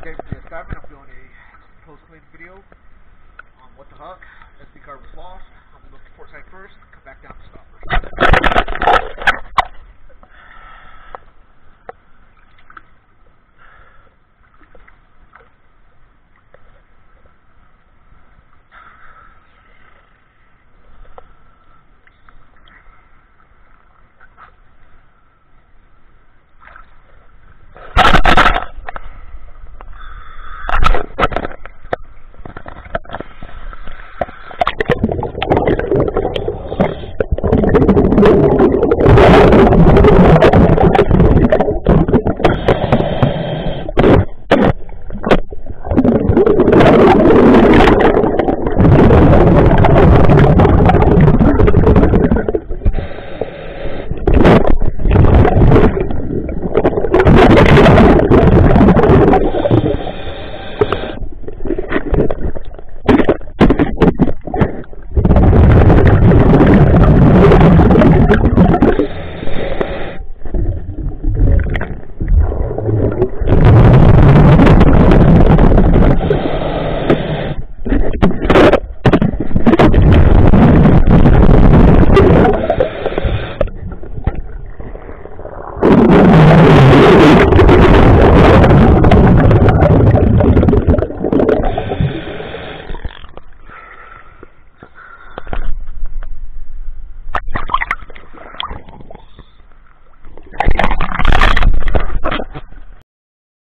David the Skyman. I'm doing a post-clean video on what the Huck. SD card was lost. I'm going to go to port side first, come back down to stoppers.